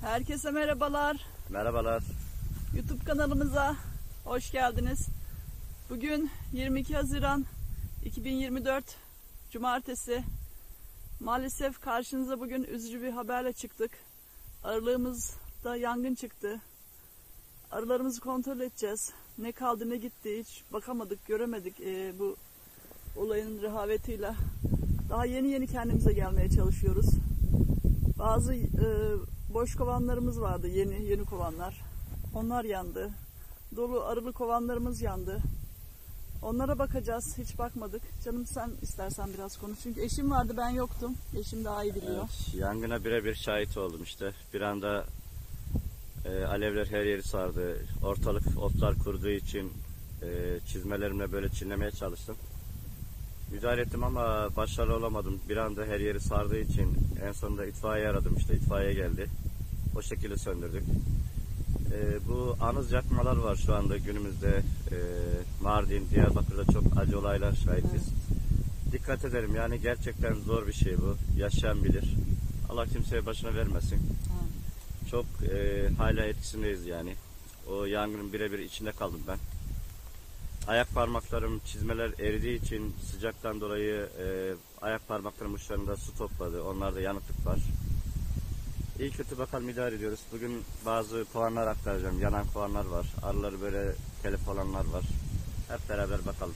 Herkese merhabalar. Merhabalar. YouTube kanalımıza hoş geldiniz. Bugün 22 Haziran 2024 Cumartesi. Maalesef karşınıza bugün üzücü bir haberle çıktık. Arılığımızda yangın çıktı. Arılarımızı kontrol edeceğiz. Ne kaldı ne gitti hiç bakamadık, göremedik bu olayın rehavetiyle. Daha yeni kendimize gelmeye çalışıyoruz. Bazı boş kovanlarımız vardı, yeni kovanlar. Onlar yandı. Dolu arılı kovanlarımız yandı. Onlara bakacağız. Hiç bakmadık. Canım sen istersen biraz konuş. Çünkü eşim vardı, ben yoktum. Eşim daha iyi biliyor. Evet, yangına birebir şahit oldum işte. Bir anda alevler her yeri sardı. Ortalık otlar kuruduğu için çizmelerimle böyle çinlemeye çalıştım. Müdahale ettim ama başarılı olamadım. Bir anda her yeri sardığı için en sonunda itfaiye aradım işte. İtfaiye geldi. O şekilde söndürdük. Bu anız yakmalar var şu anda günümüzde. Mardin, Diyarbakır'da çok acı olaylar şahitiz. Evet. Dikkat edelim yani gerçekten zor bir şey bu. Yaşayan bilir. Allah kimseye başına vermesin. Evet. Çok hala etkisindeyiz yani. O yangının birebir içinde kaldım ben. Ayak parmaklarım, çizmeler eridiği için sıcaktan dolayı ayak parmaklarım uçlarında su topladı. Onlarda yanıklık var. İyi kötü bakalım idare ediyoruz. Bugün bazı kovanlar aktaracağım. Yanan kovanlar var. Arıları böyle telef olanlar var. Hep beraber bakalım.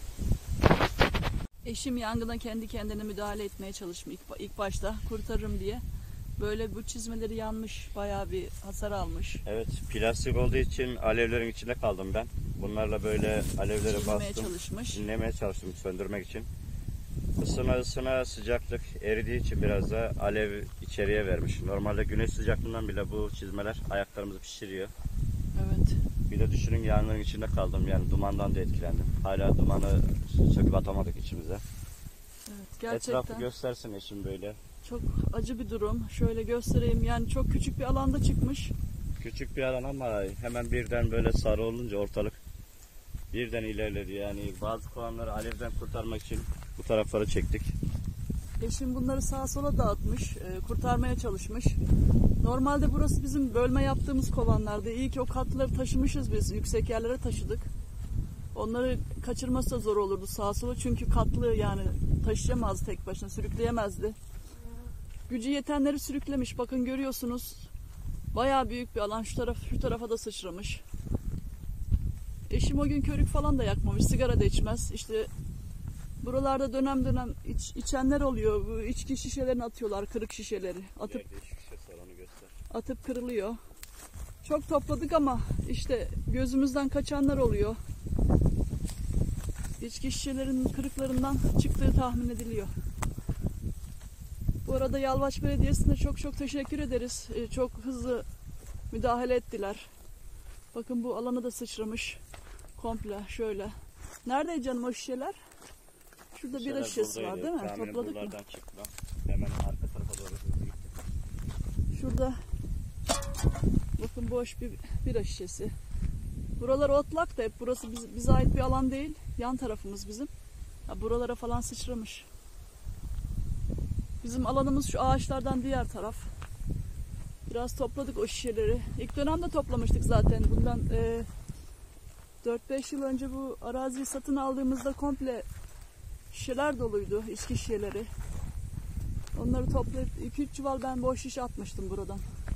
Eşim yangına kendi kendine müdahale etmeye çalışmış ilk başta kurtarırım diye. Böyle bu çizmeleri yanmış, bayağı bir hasar almış. Evet, plastik olduğu için alevlerin içinde kaldım ben. Bunlarla böyle alevlere bastım. Dinlemeye çalıştım söndürmek için. Isına sıcaklık eridiği için biraz da alev içeriye vermiş. Normalde güneş sıcaklığından bile bu çizmeler ayaklarımızı pişiriyor. Evet. Bir de düşünün yangının içinde kaldım yani dumandan da etkilendim. Hala dumanı söküp atamadık içimize. Evet, gerçekten. Etrafı göstersin eşim böyle. Çok acı bir durum. Şöyle göstereyim yani çok küçük bir alanda çıkmış. Küçük bir alan ama hemen birden böyle sarı olunca ortalık birden ilerledi. Yani bazı kovanları alevden kurtarmak için bu taraflara çektik. Eşim bunları sağa sola dağıtmış, kurtarmaya çalışmış. Normalde burası bizim bölme yaptığımız kovanlardı. İyi ki o katları taşımışız biz, yüksek yerlere taşıdık. Onları kaçırması da zor olurdu sağa sola çünkü katlı yani taşıyamazdı tek başına, sürükleyemezdi. Gücü yetenleri sürüklemiş, bakın görüyorsunuz. Bayağı büyük bir alan, şu tarafa da sıçramış. Eşim o gün körük falan da yakmamış, sigara da içmez. İşte buralarda dönem içenler oluyor. Bu içki şişelerini atıyorlar, kırık şişeleri. Atıp kırılıyor. Çok topladık ama işte gözümüzden kaçanlar oluyor. İçki şişelerinin kırıklarından çıktığı tahmin ediliyor. Bu arada Yalvaç Belediyesi'ne çok teşekkür ederiz. Çok hızlı müdahale ettiler. Bakın bu alana da sıçramış. Komple şöyle. Nerede canım o şişeler? Şurada bira şişesi var değil mi? Topladık mı? Hemen arka tarafa doğru gittik. Şurada bakın boş bir bira şişesi. Buralar otlak da hep. Burası bize ait bir alan değil. Yan tarafımız bizim. Ya buralara falan sıçramış. Bizim alanımız şu ağaçlardan diğer taraf. Biraz topladık o şişeleri. İlk dönemde toplamıştık zaten. Bundan 4-5 yıl önce bu araziyi satın aldığımızda komple şişeler doluydu, içki şişeleri. Onları toplayıp 2-3 çuval ben boş şişe atmıştım buradan.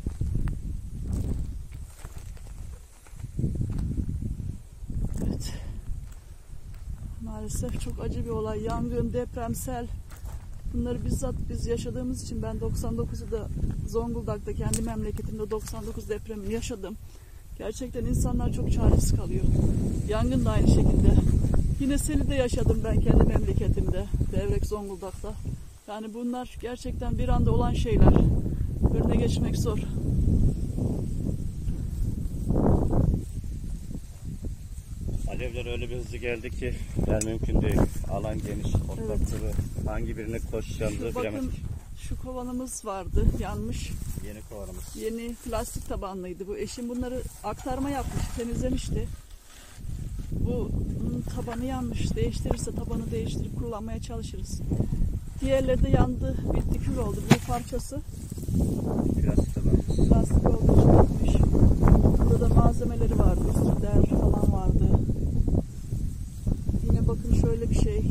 Evet. Maalesef çok acı bir olay. Yangın, depremsel. Bunları bizzat biz yaşadığımız için ben 99'u da Zonguldak'ta kendi memleketimde 99 depremini yaşadım. Gerçekten insanlar çok çaresiz kalıyor. Yangın da aynı şekilde. Yine seli de yaşadım ben kendi memleketimde. Devrek Zonguldak'ta. Yani bunlar gerçekten bir anda olan şeyler. Önüne geçmek zor. Alevler öyle bir hızlı geldi ki yani mümkün değil. Alan geniş, otlatları hangi birine koşacağımızı bilemedik. Şu kovanımız vardı, yanmış. Yeni kovanımız. Yeni plastik tabanlıydı bu. Eşim bunları aktarma yapmış, temizlemişti. Bu tabanı yanmış. Değiştirirse tabanı değiştirip kullanmaya çalışırız. Diğerleri de yandı, bitti, kül oldu. Bu parçası Plastik alanımız. plastik olduğu için gitmiş. Burada da malzemeleri vardı, üstü der falan vardı. Yine bakın şöyle bir şey.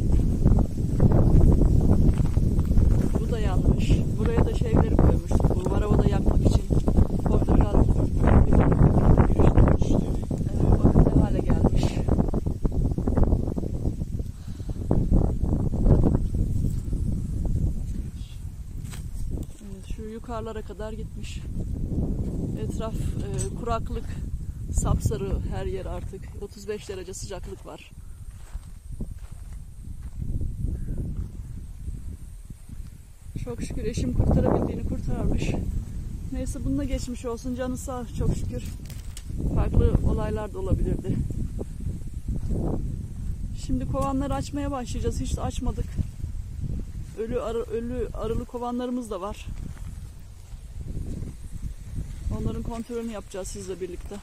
Bu da yanmış. Buraya da şeyleri koymuştuk. Bu varavada yakmak için. Portakal girişlemiş. Evet, bakın ne hale gelmiş. Evet, şu yukarılara kadar gitmiş. Etraf kuraklık, sapsarı her yer artık. 35 derece sıcaklık var. Çok şükür eşim kurtarabildiğini kurtarmış. Neyse bununla geçmiş olsun, canı sağ, çok şükür. Farklı olaylar da olabilirdi. Şimdi kovanları açmaya başlayacağız. Hiç de açmadık. Ölü arılı kovanlarımız da var. Onların kontrolünü yapacağız sizle birlikte.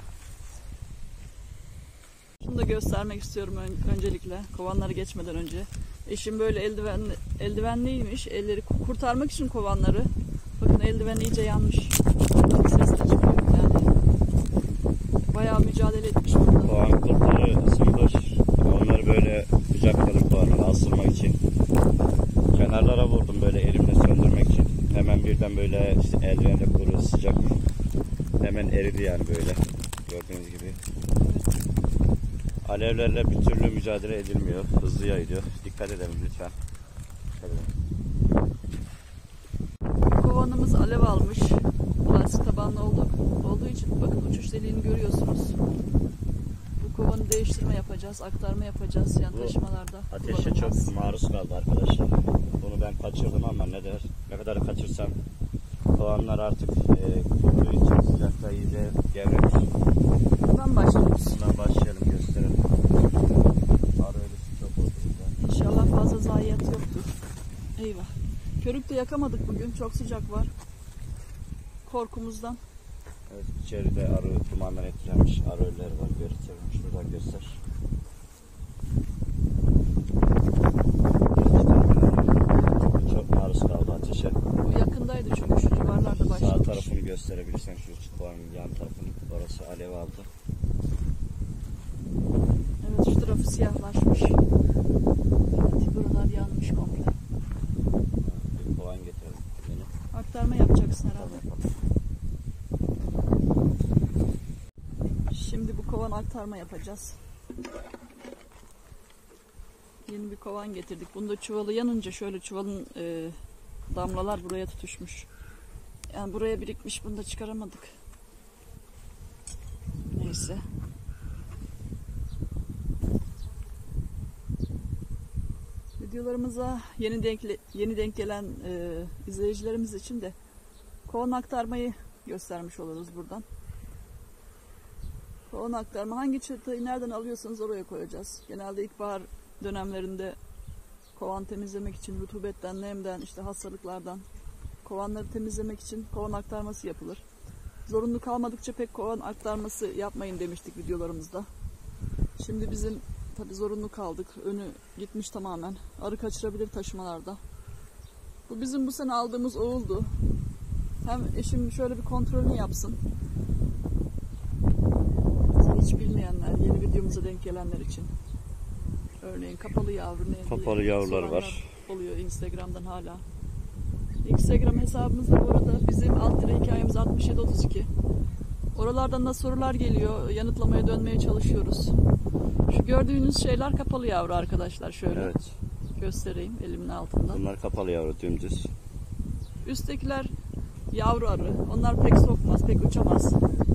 Şunu da göstermek istiyorum öncelikle, kovanları geçmeden önce. Eşim böyle eldivenliymiş. Elleri kurtarmak için kovanları. Bakın eldiven iyice yanmış. Ses de çıkıyor yani. Bayağı mücadele etmiş burada. Kovan kurtları ısındır. Onları böyle bıçakladım kovanlara asılmak için. Kenarlara vurdum böyle elimle söndürmek için. Hemen birden böyle işte eldivenle kuru sıcak. Hemen eridi yani böyle. Gördüğünüz gibi. Alevlerle bir türlü mücadele edilmiyor. Hızlı yayılıyor. Dikkat edelim lütfen. Kovanımız alev almış. Plastik tabanlı olduğu için bakın uçuş deliğini görüyorsunuz. Bu kovanı değiştirme yapacağız, aktarma yapacağız yan taşımalarda. Ateşe çok maruz kaldı arkadaşlar. Bunu ben kaçırdım ama ne kadar kaçırsam kovanlar artık kuruduğu için sıcakta iyice gevremiş. Buradan başlıyoruz. Bundan başlayalım, gösterelim. Arı ölüsü çok oldu burada. İnşallah fazla zayiat yoktur. Eyvah. Körük de yakamadık bugün. Çok sıcak var. Korkumuzdan. Evet, içeride arı dumandan etkilenmiş arı ölüleri var. Gösterelim. Şuradan göster. Çok maruz kaldı ateşe. Bu yakındaydı çünkü şu civarlarda başlamış. Sağ tarafını gösterebilirsen şu kovanın yan tarafını. Orası alev aldı. Evet, şu tarafı siyahlaşmış. Evet, buralar yanmış komple. Bir kovan getirelim. Aktarma yapacaksın herhalde. Şimdi bu kovan aktarma yapacağız. Yeni bir kovan getirdik. Bunda çuvalı yanınca şöyle çuvalın damlalar buraya tutuşmuş. Yani buraya birikmiş. Bunu da çıkaramadık. Neyse. Videolarımıza yeni denk gelen izleyicilerimiz için de kovan aktarmayı göstermiş oluruz buradan. Kovan aktarma, hangi çıtayı nereden alıyorsanız oraya koyacağız. Genelde ilkbahar dönemlerinde kovan temizlemek için rutubetten, nemden, işte hastalıklardan kovanları temizlemek için kovan aktarması yapılır. Zorunlu kalmadıkça pek kovan aktarması yapmayın demiştik videolarımızda. Şimdi bizim tabi zorunlu kaldık. Önü gitmiş tamamen. Arı kaçırabilir taşımalarda. Bu bizim bu sene aldığımız oğuldu. Hem eşim şöyle bir kontrolünü yapsın. Hiç bilmeyenler, yeni videomuza denk gelenler için. Örneğin kapalı yavru ne? Kapalı yavrular var. Oluyor Instagram'dan hala. Instagram hesabımız da bu arada bizim alt hikayemiz 6732. Oralardan da sorular geliyor. Yanıtlamaya dönmeye çalışıyoruz. Şu gördüğünüz şeyler kapalı yavru arkadaşlar. Şöyle Evet. göstereyim elimin altında. Bunlar kapalı yavru, dümdüz. Üsttekiler yavru arı. Onlar pek sokmaz, pek uçamaz.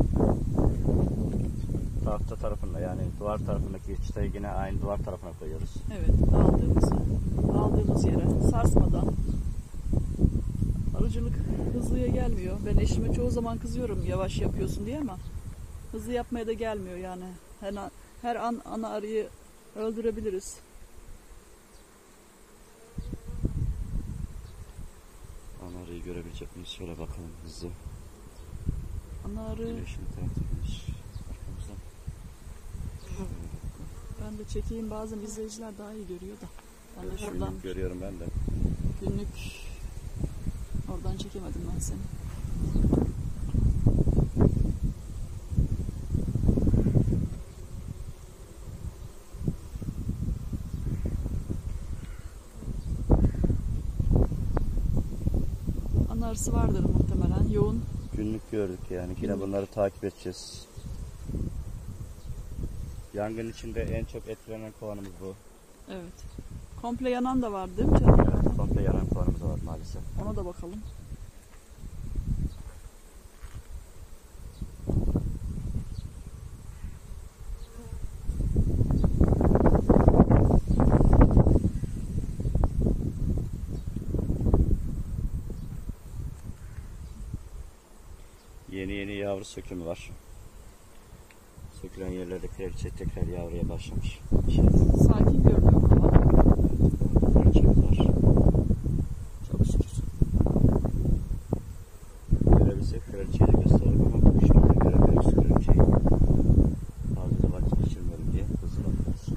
Tahta tarafında yani duvar tarafındaki çıtayı yine aynı duvar tarafına koyuyoruz. Evet, aldığımız yere sarsmadan. Arıcılık hızlıya gelmiyor. Ben eşime çoğu zaman kızıyorum yavaş yapıyorsun diye ama hızlı yapmaya da gelmiyor yani. Her an ana arıyı öldürebiliriz. Ana arıyı görebilecek miyiz? Şöyle bakalım hızlı. Ana arı... Ben de çekeyim, bazen izleyiciler daha iyi görüyor da. Ben de şuradan görüyorum ben de. Günlük oradan çekemedim ben seni. Ana arısı vardır muhtemelen. Yoğun. Günlük gördük yani. Yine bunları takip edeceğiz. Yangın içinde en çok etkilenen kovanımız bu. Evet. Komple yanan da var değil mi canım? Evet, komple yanan kovanımız var maalesef. Ona da bakalım. Yeni yavru sökümü var. Sökülen yerlerde kraliçe tekrar yavruya başlamış. Sakin görünüyor kova. Kraliçemiz var. Çok şükür. Görebilsek kraliçeyi de gösterelim ama şu anda göremiyoruz kraliçeyi. Fazla da vakit geçirmeyelim diye hızlı bakıyoruz.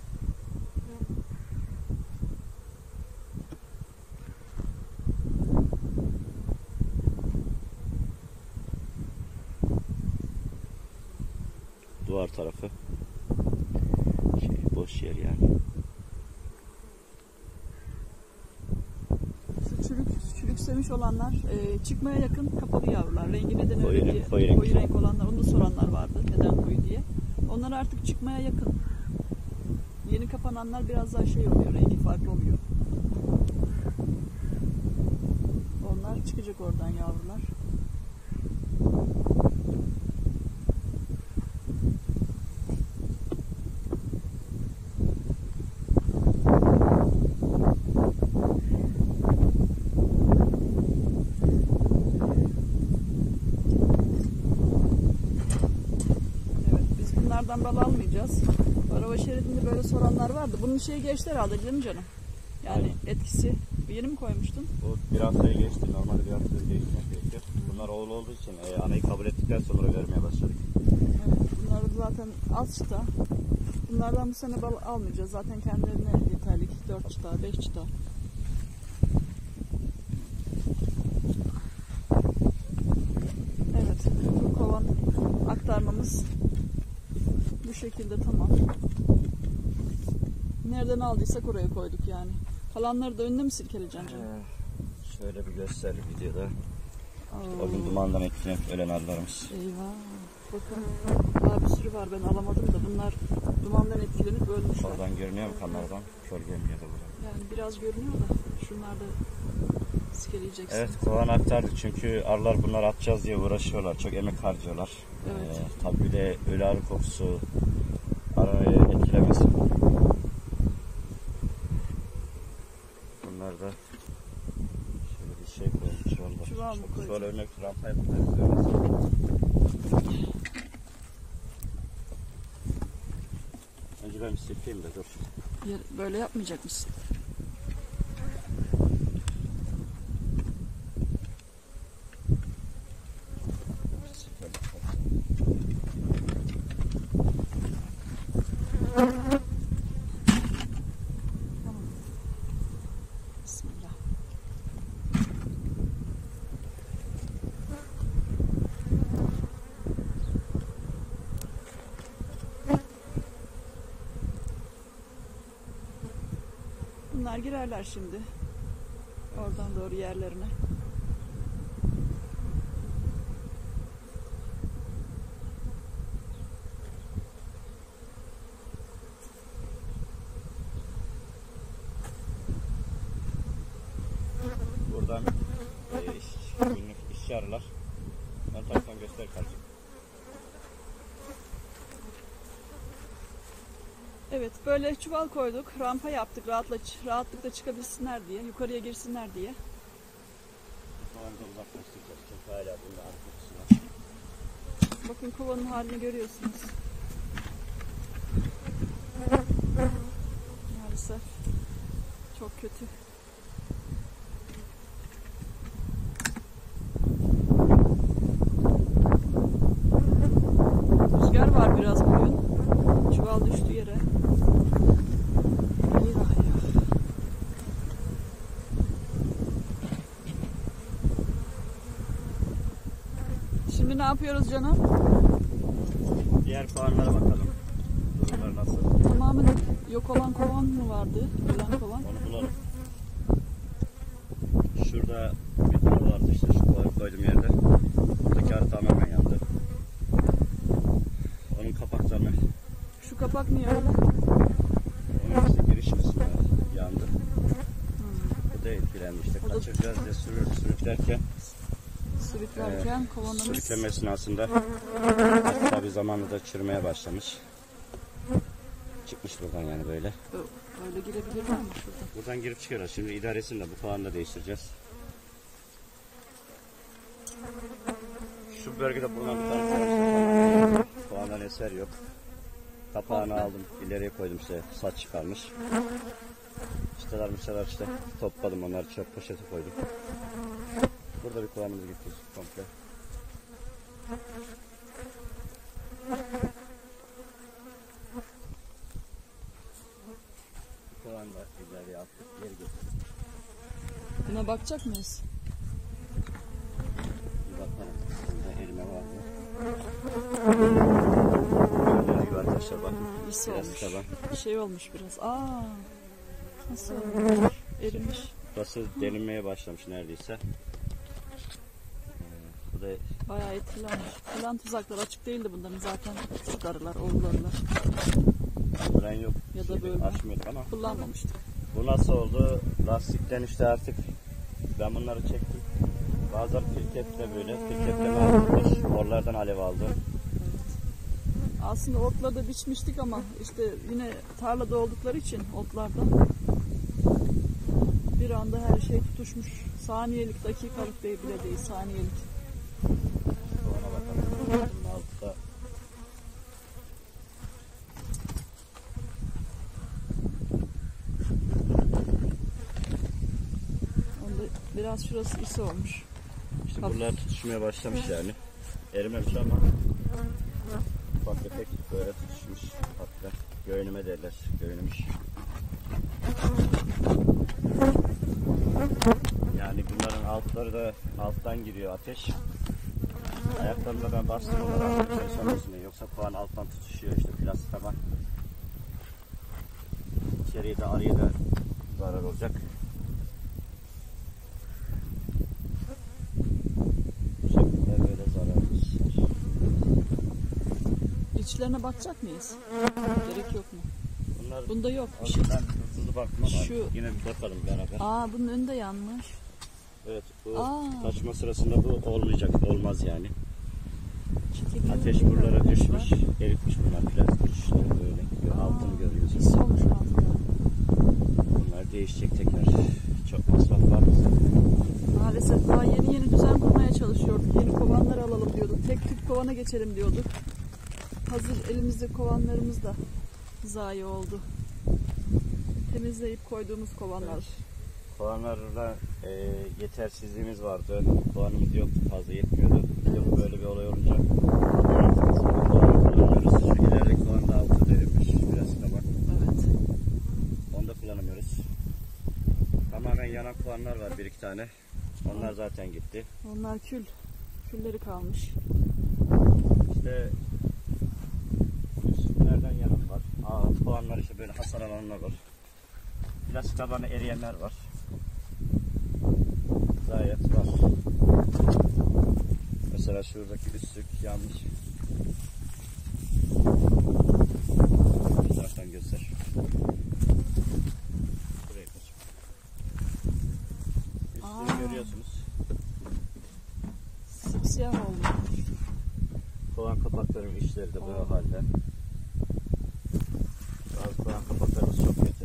Duvar tarafı boş yer yani. Şu çürüksemiş olanlar çıkmaya yakın kapalı yavrular. Rengi neden Koyu öyle renk, diye. koyu renk. Koyu renk olanlar. Onu da soranlar vardı. Neden koyu diye. Onlar artık çıkmaya yakın. Yeni kapananlar biraz daha şey oluyor. Rengi farklı oluyor. Onlar çıkacak oradan yavrular. Bunlardan bal almayacağız. Araba şeridinde böyle soranlar vardı. Bunun şeyi geçti herhalde değil mi canım? Yani aynen. Etkisi. Yeni mi koymuştun? Bu bir haftaya geçti. Normalde bir haftada değişmek gerekiyor. Bunlar oğul olduğu için anayı kabul ettikten sonra vermeye başladık. Evet, bunlar zaten az çıta. Bunlardan bu sene bal almayacağız. Zaten kendilerine yeterli. 4 çıta, 5 çıta. Evet, bu kovan aktarmamız bu şekilde tamam. Nereden aldıysak oraya koyduk yani. Kalanları da önüne mi silkeleyeceksin canım? Şöyle bir göster videoda. O gün dumandan etkilenip ölen arılarımız. Eyvah. Bakın daha bir sürü var, ben alamadım da bunlar dumandan etkilenip ölmüşler. Oradan görünüyor mu kanlardan? Kör görünüyor da burada. Yani biraz görünüyor da şunlar da silkeleyeceksin. Evet, kovan aktardık çünkü arılar bunları atacağız diye uğraşıyorlar. Çok emek harcıyorlar. Evet. Tabii bir de ölü arı kokusu arıyı etkilemesin. Bunlar da şöyle bir şey koymuş. Çuval mı koyacağız? Şöyle örnek rampa yapıyoruz. Önce ben bir silkeyim de dur. Böyle yapmayacak mısın? Tamam. Bismillah. Bunlar girerler şimdi. Oradan doğru yerlerine. Buradan günlük işçi arılar. Ön taraftan göster kardeşim. Evet, böyle çuval koyduk, rampa yaptık rahatlıkla çıkabilsinler diye, yukarıya girsinler diye. Kovandan uzaklaştıracağız çünkü hala bunda arı kokusu var. Bakın kovanın halini görüyorsunuz. Maalesef çok kötü. Rüzgar var biraz bugün. Çuval düştü yere. Eyvah eyvah. Şimdi ne yapıyoruz canım? Diğer puanlara bakalım. Durumlar nasıl? Tamamen yok olan kovan mı vardı? Ölen kovan. Onu bulalım. Şurada bir tane vardı işte, şu koyayı koyduğum yerde. Buradaki arı tamamen yandı. Onun kapaklarını, Şu kapak niye öyle? onun işte giriş kısmı yandı. Bu da etkilendi işte. O da- Kaçıracağız diye sürüklerken Sürüklerken kovanımız sürükleme esnasında tabi zamanla da çürümeye başlamış. Çıkmış buradan yani böyle. öyle girebilirler mi şurada? Buradan girip çıkıyoruz. Şimdi idaresini de bu puanla değiştireceğiz. Şu bölgede bulunan bir tane puandan eser yok. Kapağını aldım, ileriye koydum, işte saç çıkarmış. Çıtalar işte topladım, onları çöp poşete koydum. Burada bir puanımız gitti komple. Puan da ileriye attık, geri getirdim. Buna bakacak mıyız? Bir bakalım. Burada elime var mı? Gördüğünüz gibi arkadaşlar bakın. Lise Biraz olmuş. taban. Bir şey olmuş biraz. Nasıl olmuş? Erimiş. Burası delinmeye başlamış neredeyse. Bu da Bayağı etkilenmiş. Plan tuzakları açık değildi bunların zaten. Küçük arılar, oğul arılar. fren yok. Ya da böyle. Açmıyorduk ama. Kullanmamıştık. Bu nasıl oldu? Lastikten işte artık ben bunları çektim. Bazıları pirketle böyle. Pirketle almış. Oralardan alev aldı. Aslında otları da biçmiştik ama işte yine tarlada oldukları için otlarda bir anda her şey tutuşmuş. Saniyelik, dakikalık değil bile değil, saniyelik. Ona bakalım. Bunun altta Onda biraz şurası isi olmuş. işte Hafif. buralar tutuşmaya başlamış yani. Erimemiş ama ufak tefek böyle tutuşmuş. Hatta göğünüme derler. Göğünümüş. Yani bunların altları da alttan giriyor ateş. Ayaklarımda ben bastım onlara ateş sonrasında, yoksa puan alttan tutuşuyor işte plastik taban. İçeriye de arıya da zarar olacak. Bu şekilde böyle zararımız. İçlerine bakacak mıyız? Gerek yok mu? Bunlar Bunda yok bir şey. ben hızlı baktım ama Şu- yine bir bakalım beraber. Bunun önü de yanmış. Evet, bu Aa. taşma sırasında bu olmayacak, olmaz yani. Çekebiliyor Ateş muyum? buralara düşmüş, eritmiş bunlar plastik işte böyle. Altını görüyorsunuz. İsi olmuş altında. Bunlar değişecek tekrar. Çok masraf var. Maalesef daha yeni düzen kurmaya çalışıyorduk. Yeni kovanlar alalım diyorduk. Tek tip kovana geçelim diyorduk. Hazır elimizde kovanlarımız da zayi oldu. Temizleyip koyduğumuz kovanlar. Kovanlarla yetersizliğimiz vardı. Kovanımız yoktu, fazla yetmiyordu. Bir de bu böyle bir olay olunca kullanamıyoruz. Şu ilerideki kovan da altı derinmiş. Biraz tabak. Evet. Onu da kullanamıyoruz. Tamamen yanan kovanlar var, bir iki tane. Onlar zaten gitti. Onlar kül. Külleri kalmış. İşte üstlerden yanan var. Kovanlar işte böyle hasar alanlar var. Plastik tabanı eriyenler var. Gayet var. Mesela şuradaki üstlük yanmış. Bir taraftan göster. Buraya kaç. Üstlüğü görüyorsunuz. Siyah oldu. Kovan kapaklarının içleri de bu halde. Bazı kovan kapaklarımız çok kötü.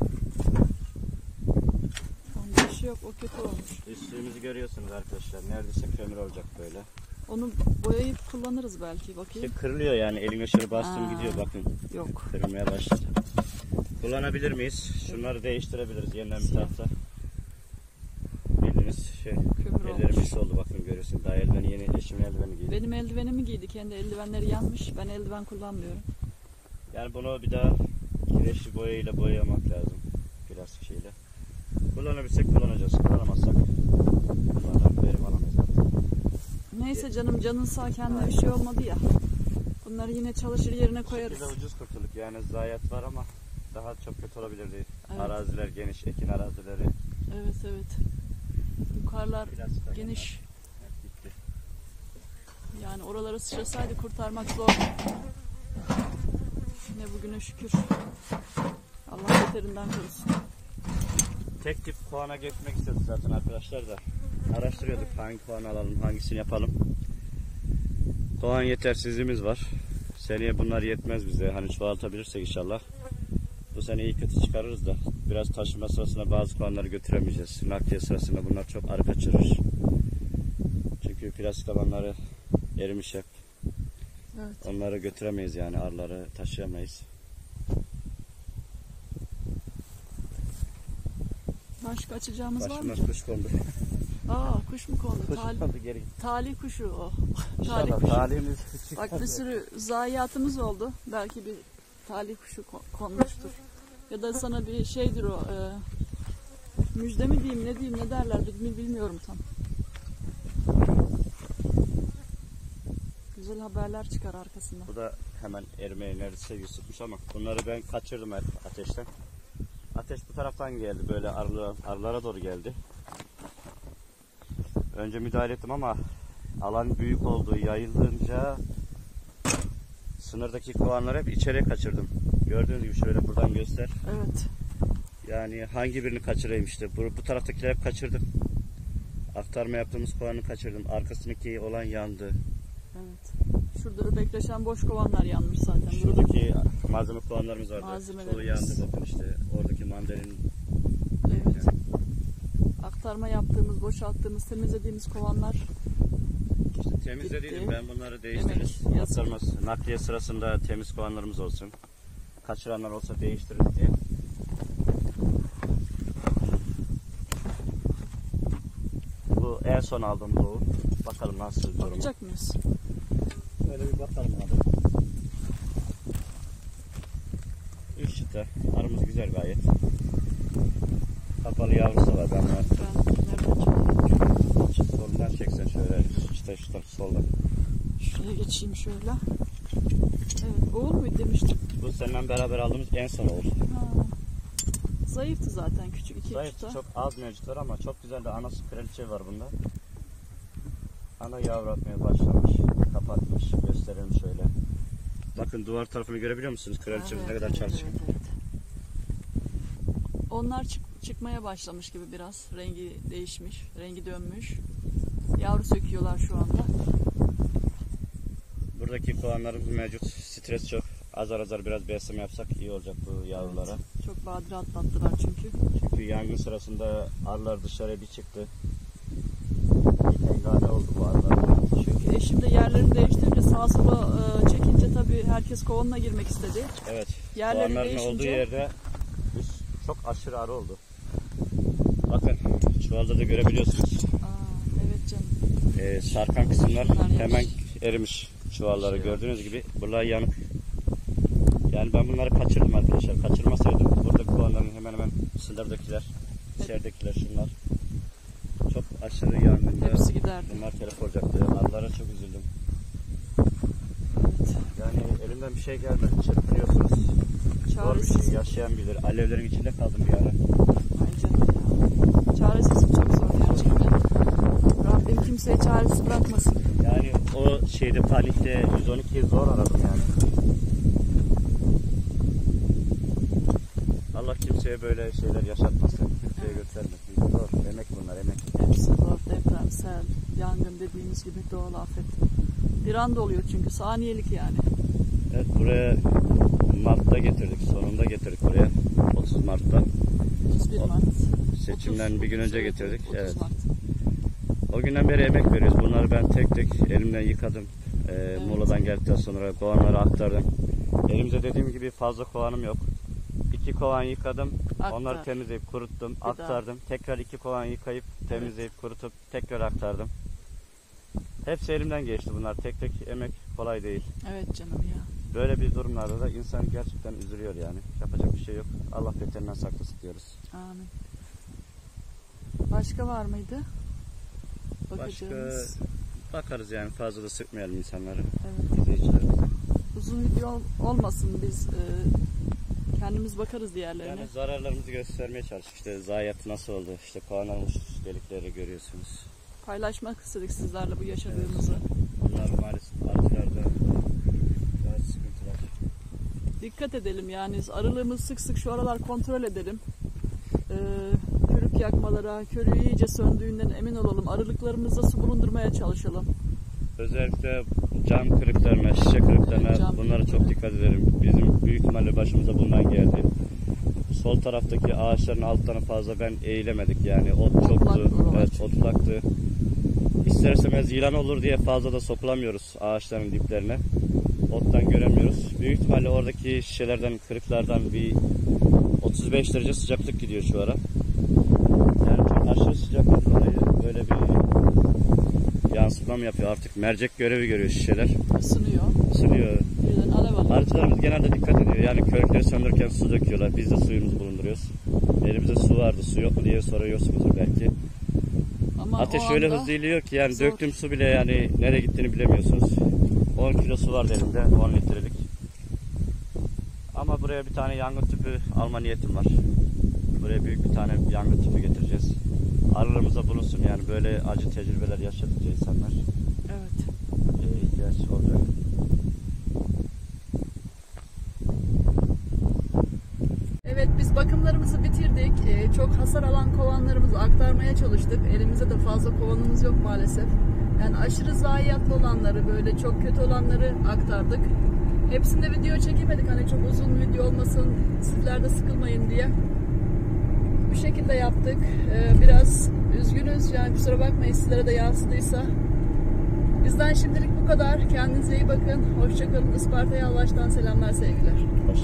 Onda bir şey yok. O kötü olmuş. Üstlüğümüzü görüyorsunuz arkadaşlar. Neredeyse kömür olacak böyle. Onu boyayıp kullanırız belki. İşte Bakayım. kırılıyor yani. Eline şöyle bastım Aa, gidiyor bakın. yok. Kırılmaya başladı. Kullanabilir miyiz? Şunları değiştirebiliriz. Yeniden bir tahta. Bildiğiniz şey. Kömür Ellerim olmuş. pis oldu bakın, görüyorsun. Daha eldiveni yeni, eşimin eldiveni giydi. Benim eldivenimi giydi. Kendi eldivenleri yanmış. Ben eldiven kullanmıyorum. Yani bunu bir daha kireçli boyayla boyamak lazım. Plastik şeyle. Kullanabilsek kullanacağız. Kullanamazsak bunlardan verim alamayız zaten. Neyse canım, canın sağ, kendine bir şey olmadı ya. Bunları yine çalışır yerine koyarız. Bir de ucuz kurtulduk yani, zayiat var ama daha çok kötü olabilirdi. Evet. Araziler geniş, ekin arazileri. Evet evet. Yukarılar Biraz geniş. Evet, gitti. Yani oraları sıçrasaydı kurtarmak zor. Ne bugüne şükür. Allah beterinden korusun. Tek tip koğana geçmek istedik zaten arkadaşlar da. Araştırıyorduk hangi koğan alalım, hangisini yapalım. Koğan yetersizliğimiz var. Seneye bunlar yetmez bize. Hani çoğaltabilirsek inşallah. Bu sene iyi kötü çıkarırız da. Biraz taşıma sırasında bazı koğanları götüremeyeceğiz. Nakliye sırasında bunlar çok arı kaçırır. Çünkü plastik tabanları erimiş hep. Evet. Onları götüremeyiz yani, arıları taşıyamayız. Başka açacağımız var mı? Başıma kuş kondu. Aa, kuş mu kondu? Kuş kondu geri. Talih kuşu o. Talih İnşallah kuşu. talihimiz Bak bir sürü zayiatımız oldu. Belki bir talih kuşu konmuştur. Ya da sana bir şeydir o. Müjde mi diyeyim, ne diyeyim, ne derler bilmiyorum tam. Güzel haberler çıkar arkasında. Bu da hemen erimeye neredeyse yüz tutmuş ama bunları ben kaçırdım ateşten. Ateş bu taraftan geldi, böyle arılara doğru geldi. Önce müdahale ettim ama alan büyük oldu, yayılınca sınırdaki kovanları hep içeriye kaçırdım. Gördüğünüz gibi şöyle buradan göster. Evet. Yani hangi birini kaçırayım işte. Bu taraftakileri hep kaçırdım. Aktarma yaptığımız kovanı kaçırdım. Arkasındaki olan yandı. Evet. Şurada bekleşen boş kovanlar yanmış zaten. Şuradaki malzeme kovanlarımız vardı. Malzemelerimiz. Çoğu yandı, bakın işte. Oradaki mandalin. Evet. Aktarma yaptığımız, boşalttığımız, temizlediğimiz kovanlar. İşte temizlediydim, Gitti. ben bunları değiştiririz. Evet, yazık. Aktarmaz, nakliye sırasında temiz kovanlarımız olsun. Kaçıranlar olsa değiştiririz diye. Bu en son aldığım doğu. Bakalım nasıl durumu. Bakacak mıyız? Böyle bir bakalım abi. 3 çıta. Arımız güzel gayet. Kapalı yavrusu da var. Ben Ben nereden çekeyim? solundan çeksen şöyle. İşte soldan. Şuraya geçeyim şöyle. Evet, oğul muydu demiştim. Bu seninle beraber aldığımız en son oldu. Ha. Zayıftı zaten, küçük iki Zayıf, çıta. çok az mevcutlar ama çok güzel de anası kraliçe var bunda. Ana yavru atmaya başlamış. Kapatmış. Gösterelim şöyle. Bakın duvar tarafını görebiliyor musunuz? Kraliçemiz ne kadar çalışkan. evet. Onlar çıkmaya başlamış gibi biraz. Rengi değişmiş. Rengi dönmüş. Yavru söküyorlar şu anda. Buradaki kovanlarımız mevcut. Stres çok. Azar azar biraz besleme yapsak iyi olacak bu yavrulara. Evet, çok badire atlattılar çünkü. Çünkü yangın sırasında arılar dışarıya bir çıktı. Bir hengame oldu bu arılar. Çünkü eşim de yerlerini değiştirince sağa sola çekince tabii herkes kovanına girmek istedi. Evet. Yerleri Kovanların değişince... olduğu yerde çok aşırı arı oldu. Bakın çuvalda da görebiliyorsunuz. Evet canım. Sarkan kısımlar Şunlar hemen yaş. erimiş çuvalları. Şey Gördüğünüz gibi buralar yanık. Yani ben bunları kaçırdım arkadaşlar. Kaçırmasaydım buradaki kovanların hemen hemen sınırdakiler, içeridekiler şunlar. Çok aşırı yangında Hepsi giderdi. bunlar telef olacaktı. Arılara çok üzüldüm. Evet. Yani elimden bir şey gelmedi. Çırpınıyorsunuz. Zor bir Çaresiz. şey. Yaşayan bilir. Alevlerin içinde kaldım bir ara. Ay canım ya. Çaresizlik çok zor gerçekten. Rabbim kimseye çaresiz bırakmasın. Yani o şeyde panikte 112'yi zor aradım yani. Allah kimseye böyle şeyler yaşatmasın. Kimseye göstermesin. Zor. Emek bunlar, emek. Hepsi zor. Deprem, sel, yangın dediğimiz gibi doğal afet. Bir anda oluyor çünkü, saniyelik yani. Evet, buraya Mart'ta getirdik. Sonunda getirdik buraya. 30 Mart'ta. 31 Mart. Seçimden 30, bir gün önce 30, getirdik. 30 Evet. Mart. O günden beri emek veriyoruz. Bunları ben tek tek elimden yıkadım. Muğla'dan geldikten sonra kovanları aktardım. Elimde dediğim gibi fazla kovanım yok. 2 kovan yıkadım. Aktar. Onları temizleyip kuruttum. daha. Aktardım. Tekrar 2 kovan yıkayıp temizleyip kurutup tekrar aktardım. Hepsi elimden geçti bunlar. Tek tek emek kolay değil. Evet canım ya. Böyle bir durumlarda da insan gerçekten üzülüyor yani. Yapacak bir şey yok. Allah beterinden saklasın diyoruz. Amin. Başka var mıydı? Bakacağımız. Bakarız yani, fazla da sıkmayalım insanları. Evet. İzleyicileri. Uzun video olmasın, biz kendimiz bakarız diğerlerine. Yani zararlarımızı göstermeye çalıştık. İşte zayiat nasıl oldu, işte puanlanmış delikleri görüyorsunuz. Paylaşmak istedik sizlerle bu yaşadığımızı. Bunlar maalesef artılarda daha sıkıntılar. Dikkat edelim yani, arılığımızı sık sık şu aralar kontrol edelim. Körük yakmalara, körüğü iyice söndüğünden emin olalım. Arılıklarımızda su bulundurmaya çalışalım. Özellikle cam kırıklarına, şişe kırıklarına, bunlara çok dikkat edelim. Bizim büyük ihtimalle başımıza bundan geldi. Sol taraftaki ağaçların altlarını fazla eğilemedik yani, ot çoktu, evet, otlaktı. İster istemez yılan olur diye fazla da sokulamıyoruz ağaçların diplerine. Ottan göremiyoruz. Büyük ihtimalle oradaki şişelerden, kırıklardan bir 35 derece sıcaklık gidiyor şu ara. Yani çok aşırı sıcaklık dolayı böyle bir yansıma mı yapıyor artık, mercek görevi görüyor şişeler. Isınıyor. Isınıyor. Birden alev alıyor. Arıcılarımız genelde dikkat ediyor. Yani körükleri söndürürken su döküyorlar. Biz de suyumuzu bulunduruyoruz. Elimizde su vardı, su yok mu diye soruyorsunuzdur belki. Ama ateş öyle hızlı iliyor ki yani zor. döktüğüm su bile yani nereye gittiğini bilemiyorsunuz. 10 kilo su vardı elimde, 10 litrelik. Ama buraya bir tane yangın tüpü alma niyetim var. Buraya büyük bir tane yangın tüpü getireceğiz. Arılarımıza bulunsun yani, böyle acı tecrübeler yaşadıkça insanlar Evet. ihtiyaç olacak. Evet, biz bakımlarımızı bitirdik. Çok hasar alan kovanlarımızı aktarmaya çalıştık. Elimizde de fazla kovanımız yok maalesef. Yani aşırı zayiatlı olanları, böyle çok kötü olanları aktardık. Hepsinde video çekemedik. Hani çok uzun video olmasın, sizler de sıkılmayın diye. Bu şekilde yaptık. Biraz üzgünüz. Yani kusura bakmayın sizlere de yansıdıysa. Bizden şimdilik bu kadar. Kendinize iyi bakın. Hoşça kalın. Isparta'ya Allah'tan selamlar, sevgiler.